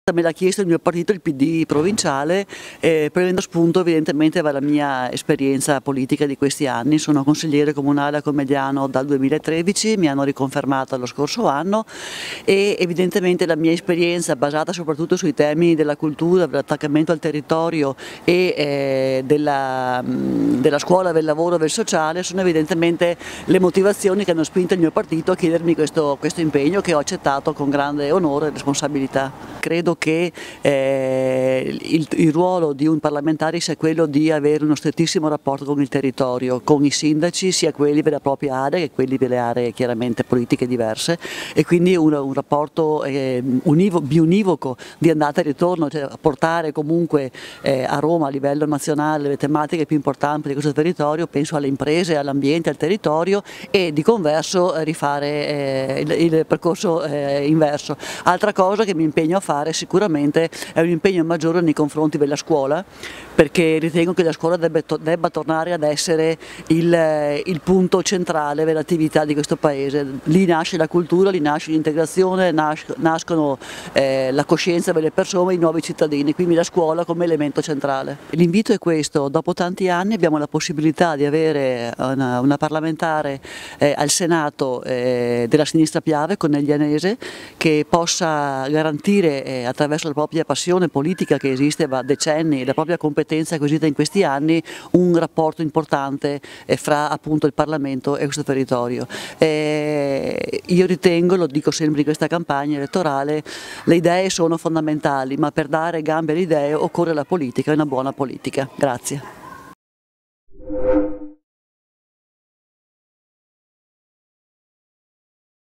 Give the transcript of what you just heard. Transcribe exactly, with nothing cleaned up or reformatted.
me l'ha chiesto il mio partito, il P D provinciale, eh, prendendo spunto evidentemente dalla mia esperienza politica di questi anni. Sono consigliere comunale a Comegliano dal duemilatredici, mi hanno riconfermato lo scorso anno e evidentemente la mia esperienza basata soprattutto sui temi della cultura, dell'attaccamento al territorio e eh, della, della scuola, del lavoro, del sociale sono evidentemente le motivazioni che hanno spinto il mio partito a chiedermi questo, questo impegno, che ho accettato con grande onore e responsabilità. Credo che eh, il, il ruolo di un parlamentare sia quello di avere uno strettissimo rapporto con il territorio, con i sindaci, sia quelli della propria area che quelli delle aree chiaramente politiche diverse, e quindi un, un rapporto eh, univo, biunivoco di andata e ritorno, cioè portare comunque eh, a Roma a livello nazionale le tematiche più importanti di questo territorio, penso alle imprese, all'ambiente, al territorio, e di converso eh, rifare eh, il, il percorso eh, inverso. Altra cosa che mi impegno a fare sicuramente è un impegno maggiore nei confronti della scuola, perché ritengo che la scuola debba, debba tornare ad essere il, il punto centrale dell'attività di questo Paese. Lì nasce la cultura, lì nasce l'integrazione, nas, nascono eh, la coscienza delle persone, i nuovi cittadini, quindi la scuola come elemento centrale. L'invito è questo: dopo tanti anni abbiamo la possibilità di avere una, una parlamentare eh, al Senato eh, della sinistra Piave, coneglianese, che possa garantire eh, attraverso la propria passione politica che esiste da decenni e la propria competenza acquisita in questi anni un rapporto importante eh, fra appunto il Parlamento e questo territorio. Eh, io ritengo, lo dico sempre in questa campagna elettorale, le idee sono fondamentali, ma per dare gambe alle idee occorre la politica e una buona politica. Grazie.